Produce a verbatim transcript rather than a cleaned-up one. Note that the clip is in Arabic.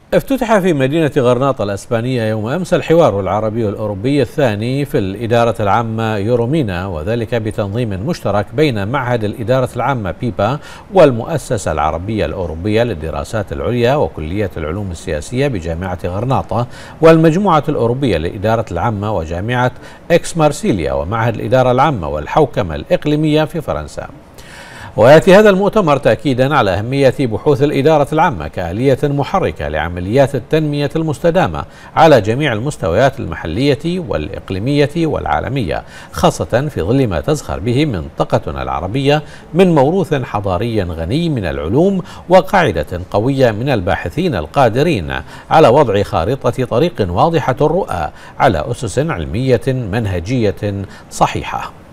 افتتح في مدينة غرناطة الأسبانية يوم أمس الحوار العربي الأوروبي الثاني في الإدارة العامة يورومينا، وذلك بتنظيم مشترك بين معهد الإدارة العامة بيبا والمؤسسة العربية الأوروبية للدراسات العليا وكلية العلوم السياسية بجامعة غرناطة والمجموعة الأوروبية للإدارة العامة وجامعة إكس مارسيليا ومعهد الإدارة العامة والحوكمة الإقليمية في فرنسا. ويأتي هذا المؤتمر تأكيدا على أهمية بحوث الإدارة العامة كآلية محركة لعمليات التنمية المستدامة على جميع المستويات المحلية والإقليمية والعالمية، خاصة في ظل ما تزخر به منطقتنا العربية من موروث حضاري غني من العلوم وقاعدة قوية من الباحثين القادرين على وضع خارطة طريق واضحة الرؤى على أسس علمية منهجية صحيحة.